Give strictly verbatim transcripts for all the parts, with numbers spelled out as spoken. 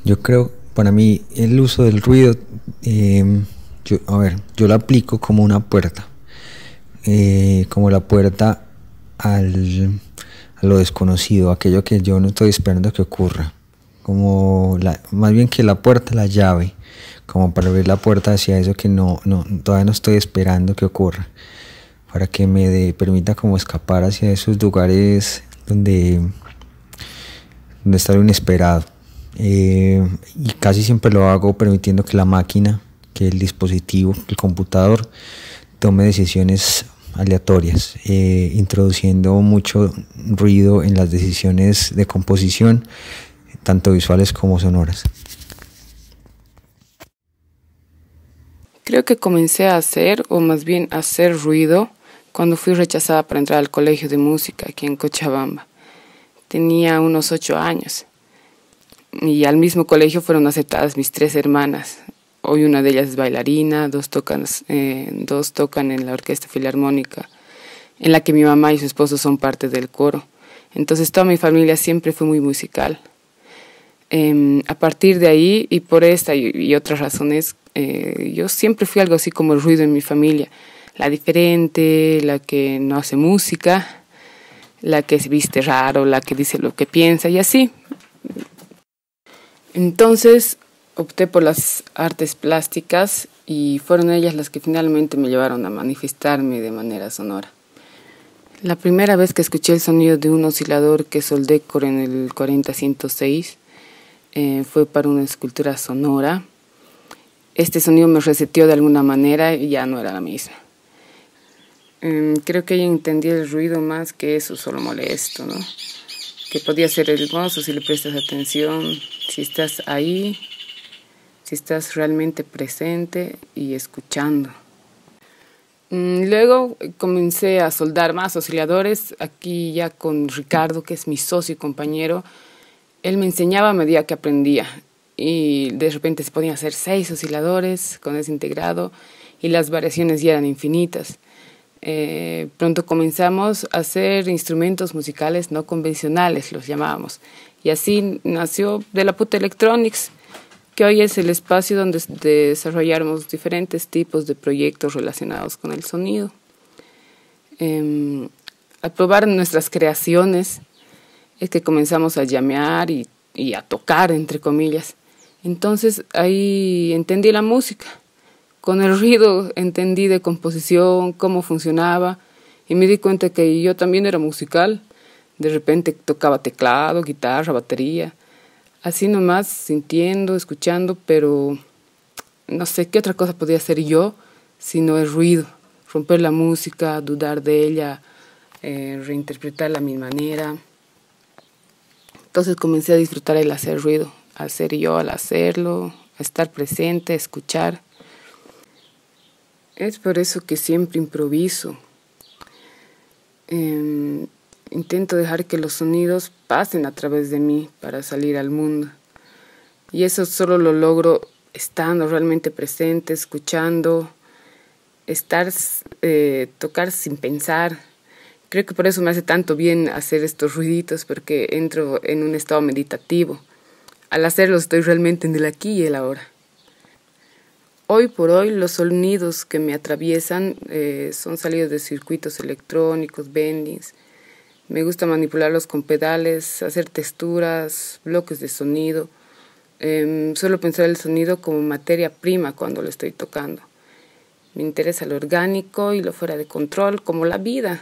Yo creo, para mí, el uso del ruido, eh, yo, a ver, yo lo aplico como una puerta, eh, como la puerta al, a lo desconocido, aquello que yo no estoy esperando que ocurra, como la, más bien que la puerta, la llave, como para abrir la puerta hacia eso que no, no todavía no estoy esperando que ocurra, para que me de, permita como escapar hacia esos lugares donde, donde está lo inesperado. Eh, y casi siempre lo hago permitiendo que la máquina, que el dispositivo, el computador, tome decisiones aleatorias, eh, introduciendo mucho ruido en las decisiones de composición, tanto visuales como sonoras. Creo que comencé a hacer, o más bien a hacer ruido, cuando fui rechazada para entrar al colegio de música aquí en Cochabamba. Tenía unos ocho años. Y al mismo colegio fueron aceptadas mis tres hermanas. Hoy una de ellas es bailarina, dos tocan, eh, dos tocan en la Orquesta Filarmónica, en la que mi mamá y su esposo son parte del coro. Entonces toda mi familia siempre fue muy musical. Eh, a partir de ahí, y por esta y, y otras razones, eh, yo siempre fui algo así como el ruido en mi familia. La diferente, la que no hace música, la que se viste raro, la que dice lo que piensa y así. Entonces opté por las artes plásticas y fueron ellas las que finalmente me llevaron a manifestarme de manera sonora. La primera vez que escuché el sonido de un oscilador que soldé en el cuarenta ciento seis eh, fue para una escultura sonora. Este sonido me reseteó de alguna manera y ya no era la misma. Eh, creo que ella entendía el ruido más que eso, solo molesto, ¿no? Que podía ser hermoso si le prestas atención, si estás ahí, si estás realmente presente y escuchando. Luego comencé a soldar más osciladores, aquí ya con Ricardo, que es mi socio y compañero. Él me enseñaba a medida que aprendía y de repente se podían hacer seis osciladores con ese integrado y las variaciones ya eran infinitas. Eh, pronto comenzamos a hacer instrumentos musicales no convencionales, los llamábamos, y así nació De la Puta Electronics, que hoy es el espacio donde desarrollamos diferentes tipos de proyectos relacionados con el sonido. Eh, al probar nuestras creaciones es que comenzamos a llamear y, y a tocar, entre comillas. Entonces ahí entendí la música. Con el ruido entendí de composición, cómo funcionaba, y me di cuenta que yo también era musical. De repente tocaba teclado, guitarra, batería, así nomás, sintiendo, escuchando, pero no sé qué otra cosa podía hacer yo, sino el ruido, romper la música, dudar de ella, eh, reinterpretarla a mi manera. Entonces comencé a disfrutar el hacer ruido, al ser yo, al hacerlo, a estar presente, a escuchar. Es por eso que siempre improviso. Eh, intento dejar que los sonidos pasen a través de mí para salir al mundo. Y eso solo lo logro estando realmente presente, escuchando, estar, eh, tocar sin pensar. Creo que por eso me hace tanto bien hacer estos ruiditos, porque entro en un estado meditativo. Al hacerlos estoy realmente en el aquí y el ahora. Hoy por hoy los sonidos que me atraviesan eh, son salidos de circuitos electrónicos, bendings. Me gusta manipularlos con pedales, hacer texturas, bloques de sonido. Eh, suelo pensar el sonido como materia prima cuando lo estoy tocando. Me interesa lo orgánico y lo fuera de control, como la vida.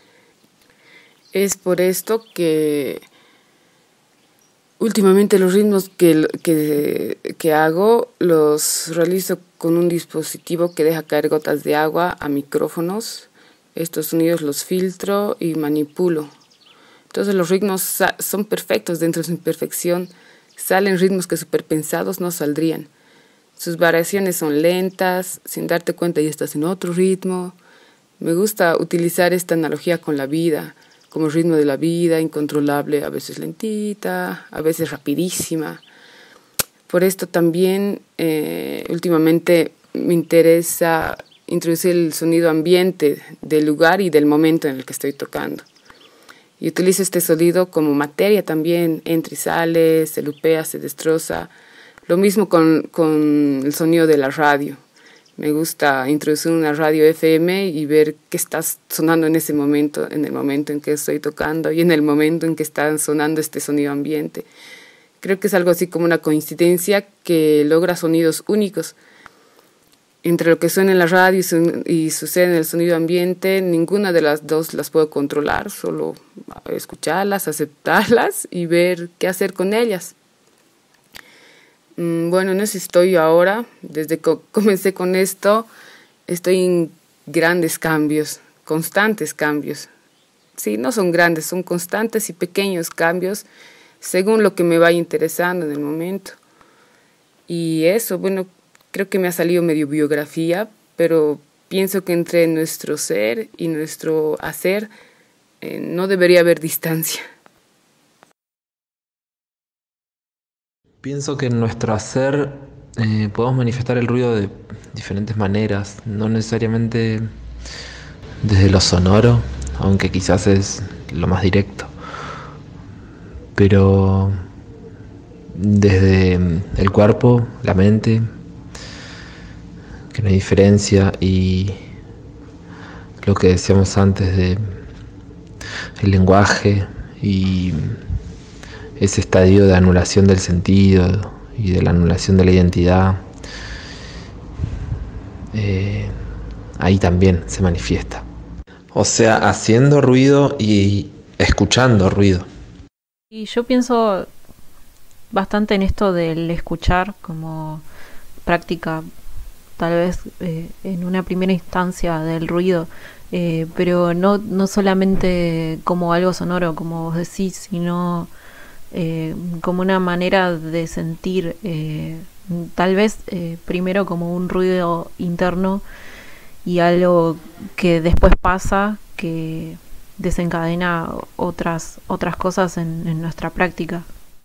Es por esto que últimamente los ritmos que, que, que hago los realizo con un dispositivo que deja caer gotas de agua a micrófonos. Estos sonidos los filtro y manipulo. Entonces los ritmos son perfectos dentro de su imperfección. Salen ritmos que superpensados no saldrían. Sus variaciones son lentas, sin darte cuenta ya estás en otro ritmo. Me gusta utilizar esta analogía con la vida, como el ritmo de la vida, incontrolable, a veces lentita, a veces rapidísima. Por esto también eh, últimamente me interesa introducir el sonido ambiente del lugar y del momento en el que estoy tocando. Y utilizo este sonido como materia también, entra y sale, se lupea, se destroza, Lo mismo con, con el sonido de la radio. Me gusta introducir una radio F M y ver qué está sonando en ese momento, en el momento en que estoy tocando y en el momento en que está sonando este sonido ambiente. Creo que es algo así como una coincidencia que logra sonidos únicos. Entre lo que suena en la radio y, su, y sucede en el sonido ambiente, ninguna de las dos las puedo controlar, solo escucharlas, aceptarlas y ver qué hacer con ellas. Bueno, en eso estoy ahora. Desde que comencé con esto, estoy en grandes cambios, constantes cambios. Sí, no son grandes, son constantes y pequeños cambios según lo que me vaya interesando en el momento. Y eso, bueno, creo que me ha salido medio biografía, pero pienso que entre nuestro ser y nuestro hacer eh, no debería haber distancia. Pienso que en nuestro hacer eh, podemos manifestar el ruido de diferentes maneras, no necesariamente desde lo sonoro, aunque quizás es lo más directo, pero desde el cuerpo, la mente, que no hay diferencia, y lo que decíamos antes de el lenguaje y ese estadio de anulación del sentido y de la anulación de la identidad, eh, ahí también se manifiesta. O sea, haciendo ruido y escuchando ruido. Y yo pienso bastante en esto del escuchar como práctica, tal vez eh, en una primera instancia del ruido, eh, pero no, no solamente como algo sonoro, como vos decís, sino Eh, como una manera de sentir, eh, tal vez eh, primero como un ruido interno y algo que después pasa, que desencadena otras, otras cosas en, en nuestra práctica.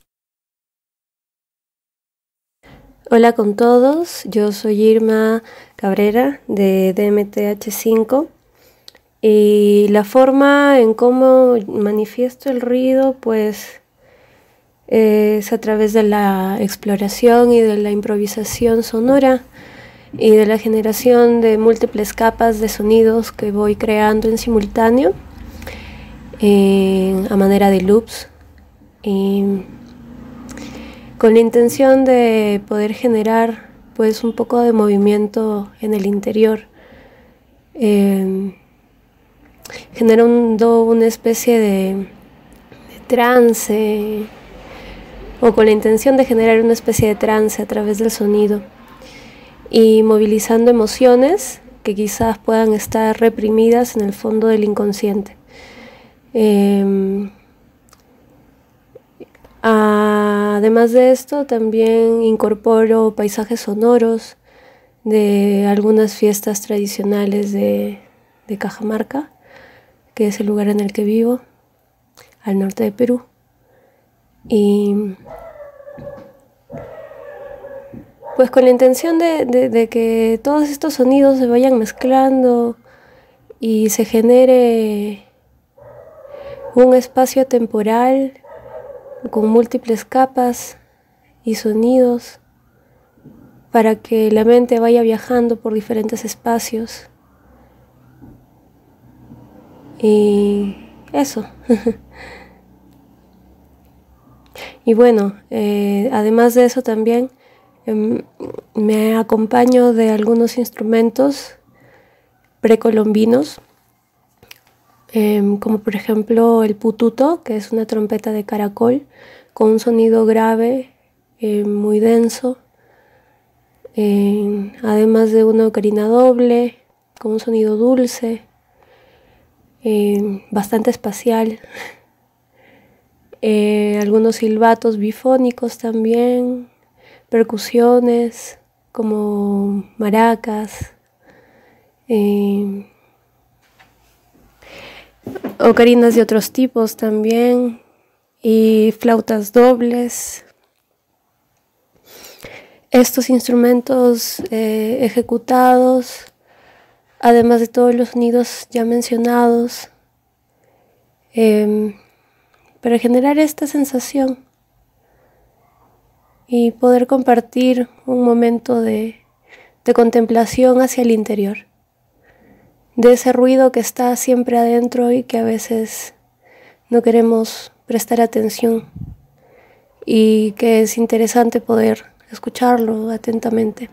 Hola con todos, yo soy Irma Cabrera de D M T H cinco y la forma en cómo manifiesto el ruido pues es a través de la exploración y de la improvisación sonora y de la generación de múltiples capas de sonidos que voy creando en simultáneo eh, a manera de loops, y con la intención de poder generar pues un poco de movimiento en el interior, eh, generando una especie de, de trance, o con la intención de generar una especie de trance a través del sonido y movilizando emociones que quizás puedan estar reprimidas en el fondo del inconsciente. Eh, además de esto, también incorporo paisajes sonoros de algunas fiestas tradicionales de, de Cajamarca, que es el lugar en el que vivo, al norte de Perú. Y pues con la intención de, de, de que todos estos sonidos se vayan mezclando y se genere un espacio temporal con múltiples capas y sonidos para que la mente vaya viajando por diferentes espacios. Y eso. Y bueno, eh, además de eso también eh, me acompaño de algunos instrumentos precolombinos, eh, como por ejemplo el pututo, que es una trompeta de caracol con un sonido grave, eh, muy denso, eh, además de una ocarina doble con un sonido dulce, eh, bastante espacial. Eh, algunos silbatos bifónicos también, percusiones como maracas, eh, ocarinas de otros tipos también y flautas dobles. Estos instrumentos eh, ejecutados, además de todos los sonidos ya mencionados, eh, para generar esta sensación y poder compartir un momento de, de contemplación hacia el interior, de ese ruido que está siempre adentro y que a veces no queremos prestar atención, y que es interesante poder escucharlo atentamente.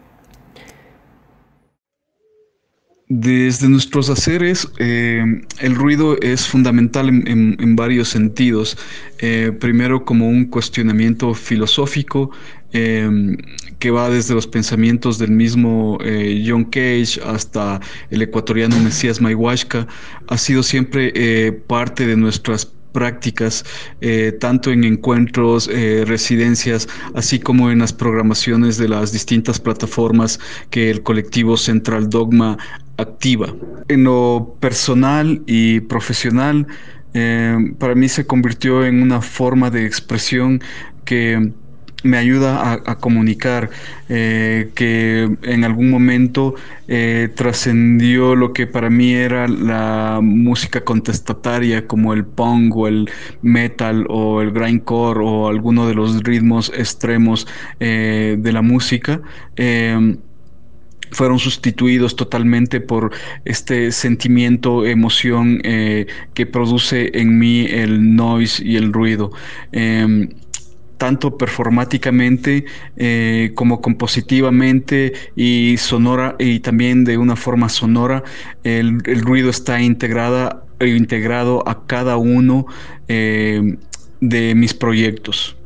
Desde nuestros haceres, eh, el ruido es fundamental en, en, en varios sentidos. Eh, primero, como un cuestionamiento filosófico eh, que va desde los pensamientos del mismo eh, John Cage hasta el ecuatoriano Mesías Maihuashka. Ha sido siempre eh, parte de nuestras prácticas, eh, tanto en encuentros, eh, residencias, así como en las programaciones de las distintas plataformas que el colectivo Central Dogma activa. En lo personal y profesional, eh, para mí se convirtió en una forma de expresión que me ayuda a, a comunicar, eh, que en algún momento eh, trascendió lo que para mí era la música contestataria, como el punk o el metal o el grindcore o alguno de los ritmos extremos eh, de la música. Eh, fueron sustituidos totalmente por este sentimiento, emoción eh, que produce en mí el noise y el ruido. Eh, tanto performáticamente eh, como compositivamente y sonora, y también de una forma sonora, el, el ruido está integrada, integrado a cada uno eh, de mis proyectos.